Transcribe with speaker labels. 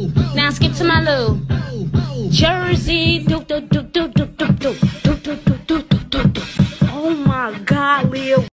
Speaker 1: Now skip to my loo. Jersey, do do do do do do do do do do do do do. Oh my God, Leah.